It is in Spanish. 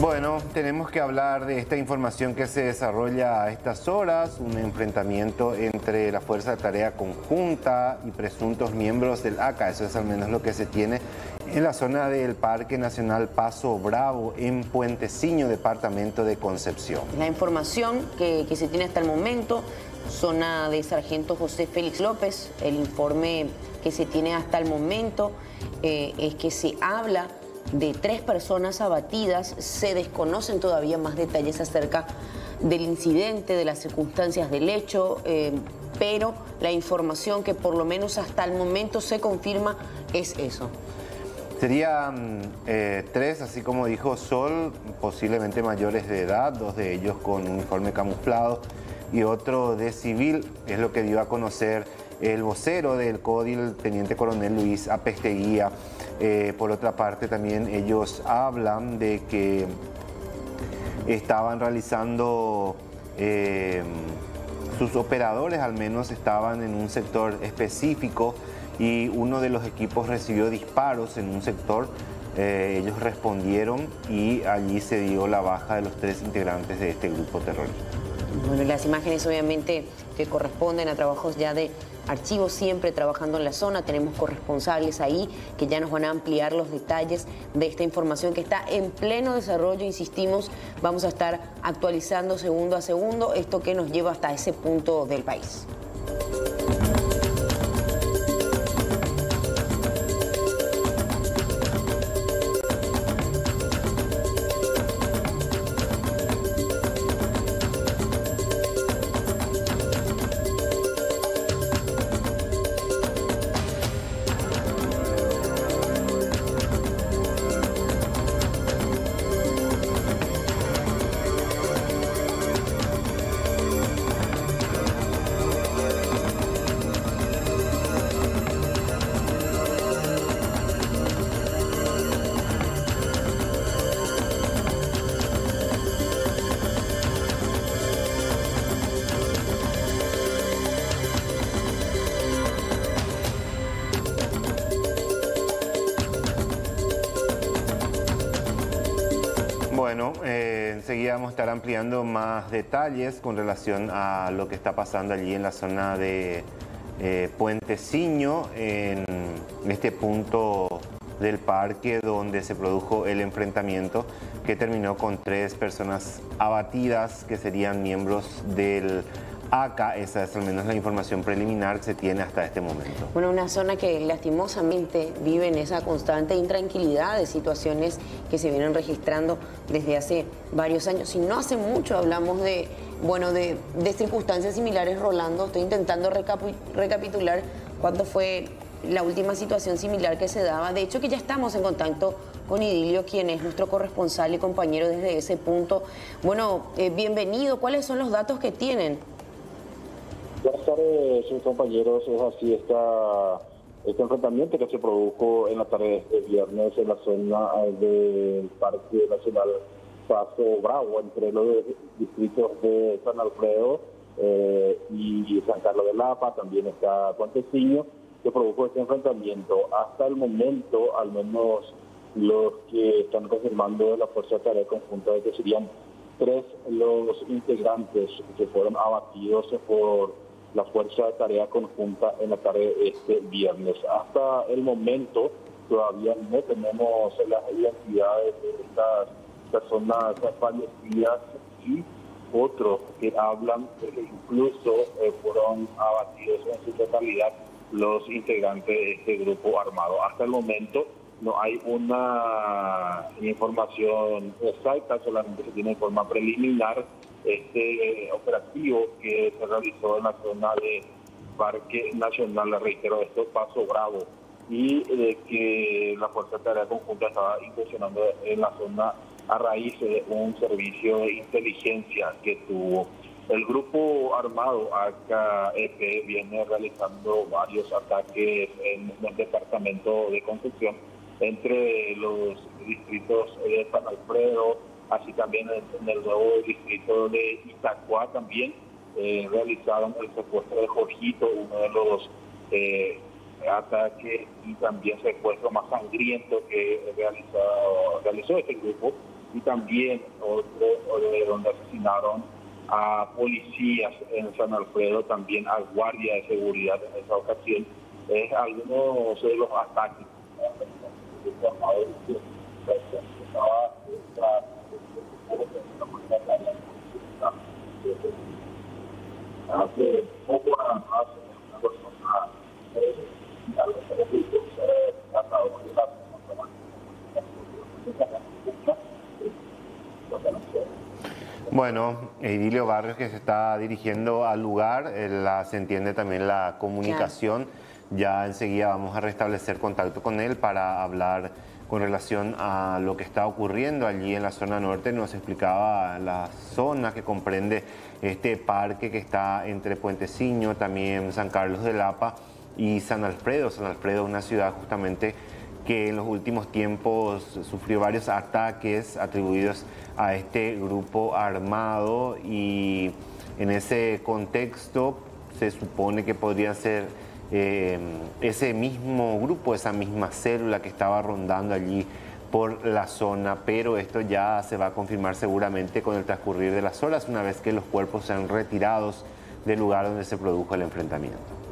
Bueno, tenemos que hablar de esta información que se desarrolla a estas horas, un enfrentamiento entre la Fuerza de Tarea Conjunta y presuntos miembros del ACA. Eso es al menos lo que se tiene en la zona del Parque Nacional Paso Bravo, en Puenteciño, departamento de Concepción. La información que se tiene hasta el momento, zona de Sargento José Félix López, el informe que se tiene hasta el momento es que se habla de 3 personas abatidas. Se desconocen todavía más detalles acerca del incidente, de las circunstancias del hecho, pero la información que por lo menos hasta el momento se confirma es eso. Serían 3, así como dijo Sol, posiblemente mayores de edad, 2 de ellos con uniforme camuflado y otro de civil, es lo que dio a conocer el vocero del CODI, el teniente coronel Luis Apesteguía. Por otra parte, también ellos hablan de que estaban realizando, sus operadores al menos estaban en un sector específico y uno de los equipos recibió disparos en un sector. Ellos respondieron y allí se dio la baja de los 3 integrantes de este grupo terrorista. Bueno, las imágenes obviamente que corresponden a trabajos ya de archivos, siempre trabajando en la zona. Tenemos corresponsales ahí que ya nos van a ampliar los detalles de esta información que está en pleno desarrollo. Insistimos, vamos a estar actualizando segundo a segundo esto que nos lleva hasta ese punto del país. Bueno, enseguida vamos a estar ampliando más detalles con relación a lo que está pasando allí en la zona de Puenteciño, en este punto del parque donde se produjo el enfrentamiento que terminó con 3 personas abatidas que serían miembros del ACA. Esa es al menos la información preliminar que se tiene hasta este momento. Bueno, una zona que lastimosamente vive en esa constante intranquilidad de situaciones que se vienen registrando desde hace varios años. Y no hace mucho hablamos de circunstancias similares, Rolando. Estoy intentando recapitular cuándo fue la última situación similar que se daba. De hecho, que ya estamos en contacto con Idilio, quien es nuestro corresponsal y compañero desde ese punto. Bueno, bienvenido. ¿Cuáles son los datos que tienen? Buenas tardes, sus compañeros. Es así, este enfrentamiento que se produjo en la tarde de este viernes en la zona del Parque Nacional Paso Bravo, entre los distritos de San Alfredo y San Carlos de Lapa. También está Puenteciño, que produjo este enfrentamiento. Hasta el momento, al menos los que están confirmando de la Fuerza de Tarea Conjunta, de que serían 3 los integrantes que fueron abatidos por la Fuerza de Tarea Conjunta en la tarde de este viernes. Hasta el momento todavía no tenemos las identidades de estas personas fallecidas y otros que hablan de que incluso fueron abatidos en su totalidad los integrantes de este grupo armado. Hasta el momento no hay una información exacta, solamente se tiene de forma preliminar este operativo que se realizó en la zona de Parque Nacional, le reitero esto, Paso Bravo, y de que la Fuerza de Tarea Conjunta estaba incursionando en la zona a raíz de un servicio de inteligencia que tuvo. El grupo armado AKEP viene realizando varios ataques en el departamento de Concepción, entre los distritos de San Alfredo, así también en el nuevo distrito de Itacua. También realizaron el secuestro de Jorgito, uno de los ataques y también secuestro más sangriento que realizó este grupo y también de donde asesinaron a policías en San Alfredo, también a guardia de seguridad en esa ocasión. Es algunos de los ataques. Hace poco más una persona Bueno, Idilio Barrios, que se está dirigiendo al lugar, se entiende también la comunicación. Claro. Ya enseguida vamos a restablecer contacto con él para hablar con relación a lo que está ocurriendo allí en la zona norte. Nos explicaba la zona que comprende este parque que está entre Puenteciño, también San Carlos de Lapa y San Alfredo. San Alfredo es una ciudad justamente que en los últimos tiempos sufrió varios ataques atribuidos a este grupo armado, y en ese contexto se supone que podría ser ese mismo grupo, esa misma célula que estaba rondando allí por la zona, pero esto ya se va a confirmar seguramente con el transcurrir de las horas, una vez que los cuerpos sean retirados del lugar donde se produjo el enfrentamiento.